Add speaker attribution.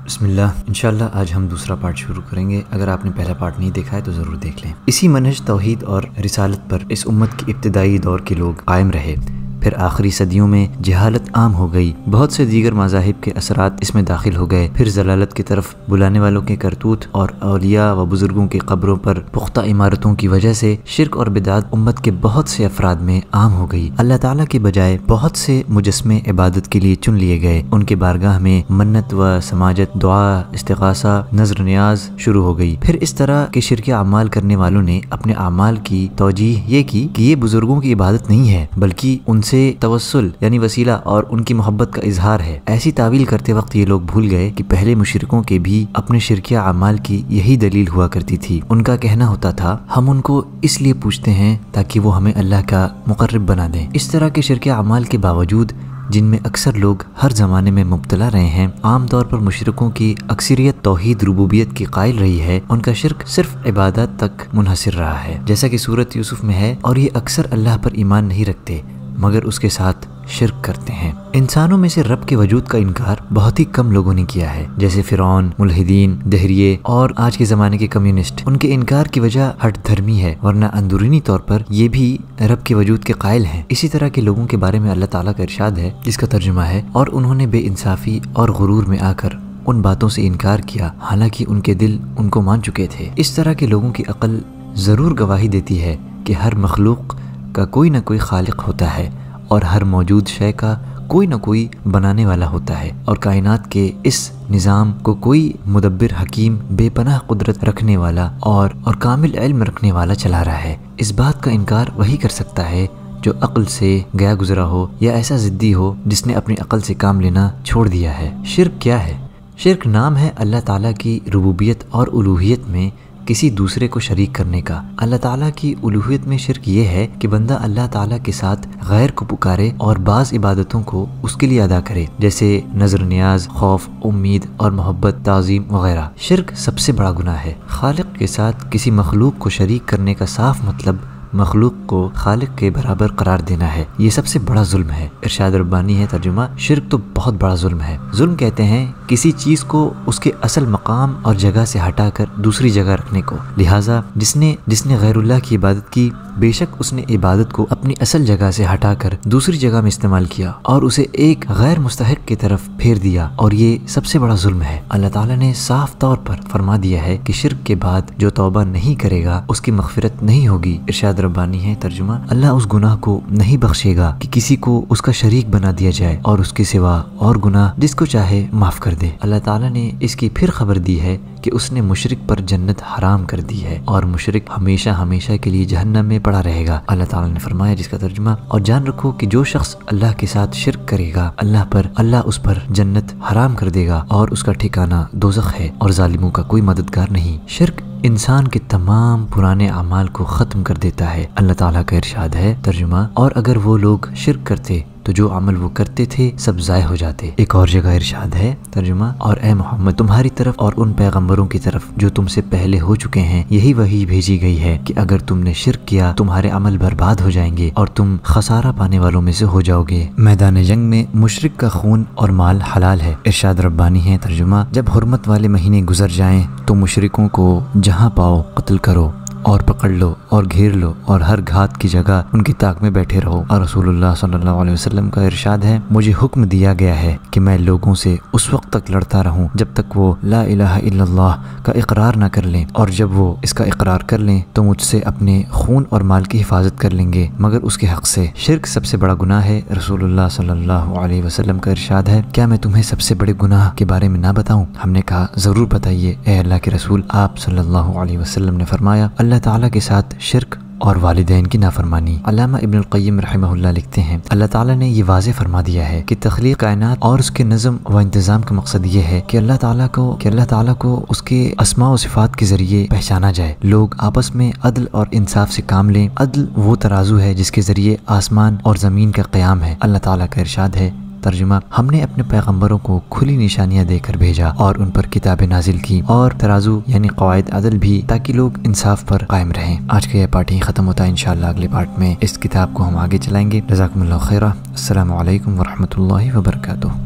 Speaker 1: بسم اللہ، انشاءاللہ آج ہم دوسرا پارٹ شروع کریں گے۔ اگر آپ نے پہلا پارٹ نہیں دیکھا ہے تو ضرور دیکھ لیں۔ اسی منہج توحید اور رسالت پر اس امت کے ابتدائی دور کے لوگ قائم رہے، پھر آخری صدیوں میں جہالت عام ہو گئی، بہت سے دیگر مذاہب کے اثرات اس میں داخل ہو گئے، پھر ضلالت کی طرف بلانے والوں کے کرتوت اور اولیاء و بزرگوں کی قبروں پر پختہ عمارتوں کی وجہ سے شرک اور بدعت امت کے بہت سے افراد میں عام ہو گئی۔ اللہ تعالیٰ کے بجائے بہت سے مجسمے عبادت کے لیے چن لیے گئے، ان کے بارگاہ میں منت و سماجت، دعا، استغاثہ، نذر نیاز شروع ہو گئی۔ پھر اس طرح کے شرکی اعمال کرنے والوں نے اپنے اعمال کی توجیہ یہ کی کہ یہ بزرگوں کی عبادت نہیں ہے بلکہ ان سے توسل یعنی وسیلہ اور ان کی محبت کا اظہار ہے۔ ایسی تعویل کرتے وقت یہ لوگ بھول گئے کہ پہلے مشرکوں کے بھی اپنے شرکیہ اعمال کی یہی دلیل ہوا کرتی تھی۔ ان کا کہنا ہوتا تھا، ہم ان کو اس لیے پوچھتے ہیں تاکہ وہ ہمیں اللہ کا مقرب بنا دیں۔ اس طرح کے شرکیہ اعمال کے باوجود جن میں اکثر لوگ ہر زمانے میں مبتلا رہے ہیں، عام طور پر مشرکوں کی اکثریت توحید ربوبیت کی قائل رہی ہے، ان کا شرک صرف عبادت تک منحصر رہا ہے، جیسا کہ سورۃ یوسف میں ہے، اور یہ اکثر اللہ پر ایمان نہیں رکھتے مگر اس کے ساتھ شرک کرتے ہیں۔ انسانوں میں سے رب کے وجود کا انکار بہت ہی کم لوگوں نے کیا ہے، جیسے فرعون، ملحدین، دہریے اور آج کے زمانے کے کمیونسٹ۔ ان کے انکار کی وجہ ہٹ دھرمی ہے، ورنہ اندرونی طور پر یہ بھی رب کے وجود کے قائل ہیں۔ اسی طرح کے لوگوں کے بارے میں اللہ تعالیٰ کا ارشاد ہے، جس کا ترجمہ ہے، اور انہوں نے بے انصافی اور غرور میں آ کر ان باتوں سے انکار کیا حالانکہ ان کے دل ان کو مان چکے تھے۔ اس طرح کے لوگوں کی عقل ضرور گواہی دیتی ہے کہ ہر مخلوق کا کوئی نہ کوئی خالق ہوتا ہے اور ہر موجود شے کا کوئی نہ کوئی بنانے والا ہوتا ہے، اور کائنات کے اس نظام کو کوئی مدبر، حکیم، بے پناہ قدرت رکھنے والا اور کامل علم رکھنے والا چلا رہا ہے۔ اس بات کا انکار وہی کر سکتا ہے جو عقل سے گیا گزرا ہو یا ایسا ضدی ہو جس نے اپنی عقل سے کام لینا چھوڑ دیا ہے۔ شرک کیا ہے؟ شرک نام ہے اللہ تعالیٰ کی ربوبیت اور الوہیت میں کسی دوسرے کو شریک کرنے کا۔ اللہ تعالیٰ کی الوہیت میں شرک یہ ہے کہ بندہ اللہ تعالیٰ کے ساتھ غیر کو پکارے اور بعض عبادتوں کو اس کے لیے ادا کرے، جیسے نذر نیاز، خوف، امید اور محبت، تعظیم وغیرہ۔ شرک سب سے بڑا گناہ ہے۔ خالق کے ساتھ کسی مخلوق کو شریک کرنے کا صاف مطلب مخلوق کو خالق کے برابر قرار دینا ہے۔ یہ سب سے بڑا ظلم ہے۔ ارشاد ربانی ہے، ترجمہ، شرک تو بہت بڑا ظلم ہے۔ ظلم کہتے ہیں کسی چیز کو اس کے اصل مقام اور جگہ سے ہٹا کر دوسری جگہ رکھنے کو۔ لہٰذا جس نے غیر اللہ کی عبادت کی، بے شک اس نے عبادت کو اپنی اصل جگہ سے ہٹا کر دوسری جگہ میں استعمال کیا اور اسے ایک غیر مستحق کی طرف پھیر دیا، اور یہ سب سے بڑا ظلم ہے۔ اللہ تعالیٰ نے صاف طور پر فرما دیا ہے کہ شرک کے بعد جو توبہ نہیں کرے گا اس کی مغفرت نہیں ہوگی۔ ارشاد ربانی ہے، ترجمہ، اللہ اس گناہ کو نہیں بخشے گا کہ کسی کو اس کا شریک بنا دیا جائے اور اس کے سوا اور گناہ جس کو چاہے معاف کر دے۔ اللہ تعالیٰ نے اس کی پھر خبر دی ہے کہ اس نے مشرک پر جنت حرام کر دی ہے اور مشرک ہمیشہ ہمیشہ کے لیے جہنم میں پڑا رہے گا۔ اللہ تعالیٰ نے فرمایا، جس کا ترجمہ، اور جان رکھو کہ جو شخص اللہ کے ساتھ شرک کرے گا اللہ اس پر جنت حرام کر دے گا اور اس کا ٹھکانہ دوزخ ہے، اور ظالموں کا کوئی مددگار نہیں۔ شرک انسان کے تمام پرانے اعمال کو ختم کر دیتا ہے۔ اللہ تعالیٰ کا ارشاد ہے، ترجمہ، اور اگر وہ لوگ شرک کرتے تو جو عمل وہ کرتے تھے سب ضائع ہو جاتے۔ ایک اور جگہ ارشاد ہے، ترجمہ، اور اے محمد، تمہاری طرف اور ان پیغمبروں کی طرف جو تم سے پہلے ہو چکے ہیں یہی وحی بھیجی گئی ہے کہ اگر تم نے شرک کیا تمہارے عمل برباد ہو جائیں گے اور تم خسارہ پانے والوں میں سے ہو جاؤ گے۔ میدان جنگ میں مشرک کا خون اور مال حلال ہے۔ ارشاد ربانی ہے، ترجمہ، جب حرمت والے مہینے گزر جائیں تو مشرکوں کو جہاں پاؤ قتل کرو اور پکڑ لو اور گھیر لو اور ہر گھات کی جگہ ان کی طاق میں بیٹھے رہو۔ اور رسول اللہ صلی اللہ علیہ وسلم کا ارشاد ہے، مجھے حکم دیا گیا ہے کہ میں لوگوں سے اس وقت تک لڑتا رہوں جب تک وہ لا الہ الا اللہ کا اقرار نہ کر لیں، اور جب وہ اس کا اقرار کر لیں تو مجھ سے اپنے خون اور مال کی حفاظت کر لیں گے مگر اس کے حق سے۔ شرک سب سے بڑا گناہ ہے۔ رسول اللہ صلی اللہ علیہ وسلم کا ارشاد ہے، کیا میں تمہیں سب سے بڑے گناہ کے بارے میں نہ بتاؤں؟ ہم نے کہا، ضرور بتائیے اے اللہ کے رسول۔ آپ صلی اللہ علیہ وسلم نے فرمایا، اللہ تعالیٰ کے ساتھ شرک اور والدین کی نافرمانی۔ علامہ ابن القیم رحمہ اللہ لکھتے ہیں، اللہ تعالیٰ نے یہ واضح فرما دیا ہے کہ تخلیق کائنات اور اس کے نظم و انتظام کا مقصد یہ ہے کہ اللہ تعالیٰ کو اس کے اسماء و صفات کے ذریعے پہچانا جائے۔ لوگ آپس میں عدل اور انصاف سے کام لیں۔ عدل وہ ترازو ہے جس کے ذریعے آسمان اور زمین کا قیام ہے۔ اللہ تعالیٰ کا ارشاد ہے، ترجمہ، ہم نے اپنے پیغمبروں کو کھلی نشانیاں دے کر بھیجا اور ان پر کتابیں نازل کی اور ترازو یعنی قواعد عدل بھی، تاکہ لوگ انصاف پر قائم رہیں۔ آج کا یہ پارٹ ہی ختم ہوتا ہے، انشاءاللہ اگلے پارٹ میں اس کتاب کو ہم آگے چلائیں گے۔ جزاکم اللہ خیرہ۔ السلام علیکم ورحمۃ اللہ وبرکاتہ۔